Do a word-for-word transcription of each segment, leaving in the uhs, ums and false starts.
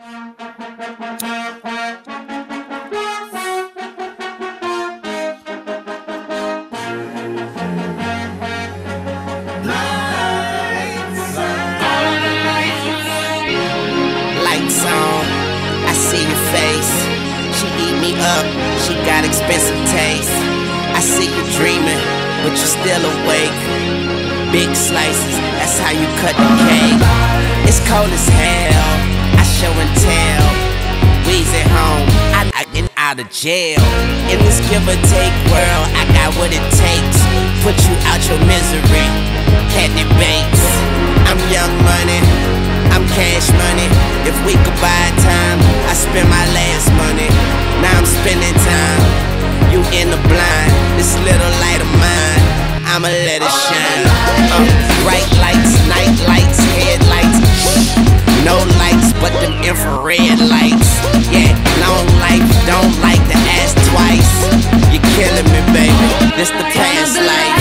Lights on, I see your face. She eat me up, she got expensive taste. I see you dreaming, but you're still awake. Big slices, that's how you cut the cake. It's cold as hell, I show and tell. We's at home, I, I get out of jail. In this give or take world, I got what it takes. Put you out your misery, can't debate. I'm young money, I'm cash money. If we could buy time, I spend my last money. Now I'm spending time, you in the blind. This little light of mine, I'ma let it shine. uh, Bright lights, night lights, headlights. No lights but them infrared lights. Yeah, long life, don't like to ask twice. You're killing me, baby, this the past life.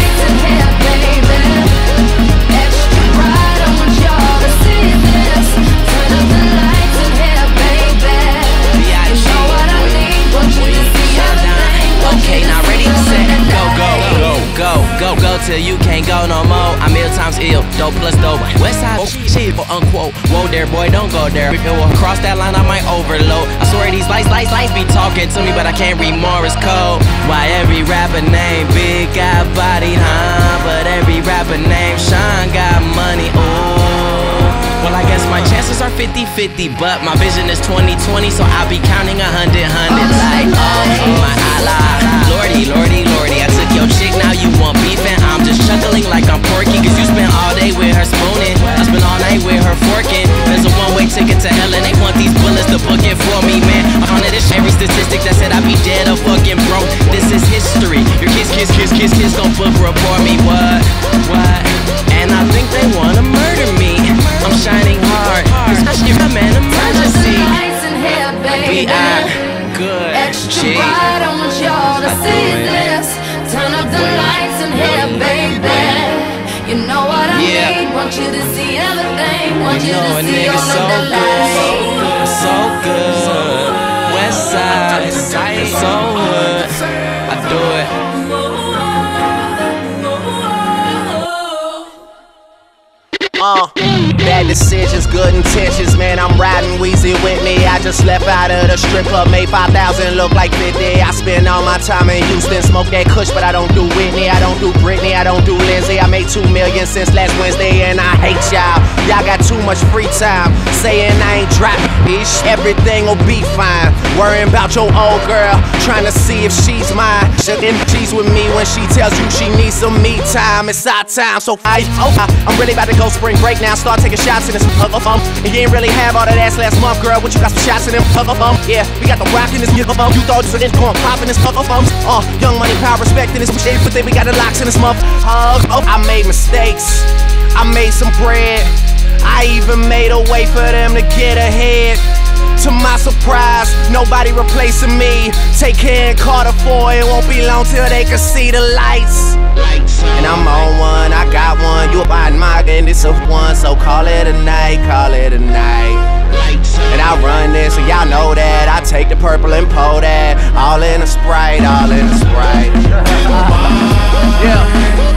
Go, go till you can't go no more. I'm ill times ill, dope plus dope. Westside shit, unquote. Whoa there, boy, don't go there. If it will cross that line, I might overload. I swear these lights, lights, lights be talking to me, but I can't read Morse code. Why every rapper named Big got body, huh? But every rapper named Sean got money, ooh. Well, I guess my chances are fifty fifty, but my vision is twenty twenty, so I'll be counting a hundred, hundred. Like, oh, my Allah. Lordy, lordy, lordy, I took your chick, now you want beef, and I'm just chuckling like I'm Porky. Cause you spent all day with her spooning, I spent all night with her forking. There's a one-way ticket to hell, and they want these bullets to book it for me, man. I'm on this every statistic that said I'd be dead or fucking broke. This is history. Your kids, kids, kids, kids, kids gon' book report me, what, what? And I think they wanna murder me. I'm shining hard, cause I give a man emergency. B I good G. I want y'all to see this. Turn up the lights in here, baby. You know what I Yeah. need. Want you to see everything. Want you, You know to a see nigga all so of the good, lights. so good. West side, so good. I do it. Uh, bad decisions, good intentions, man, I'm riding Weezy with me. I just left out of the strip club, made five thousand look like fifty. I spend all my time in Houston, smoke that kush, but I don't do Whitney, I don't do Britney, I don't do Lindsay. I made two million since last Wednesday, and I hate y'all. Y'all got too much free time, saying I ain't dropping bitch. Everything will be fine. Worrying about your old girl, trying to see if she's mine. And she's with me when she tells you she needs some me time. It's our time, so I, oh, I, I'm really about to go spring break now. Start taking shots in this uh, uh, um. And you ain't really have all that ass last month, girl. What you got some shots in them uh, uh, um? Yeah, we got the rock in this uh, um. You thought this was going pop in this uh, uh, um. Uh, young money, power, respect in this shit, but then we got the locks in this month. Uh, oh, I made mistakes. I made some bread. I even made a way for them to get ahead. To my surprise, nobody replacing me. Take care and Carter four, it won't be long till they can see the lights. And I'm on one, I got one, you buying my and it's a one, so call it a night, call it a night. And I run this, so y'all know that. I take the purple and pour that, all in a Sprite, all in a Sprite. Yeah.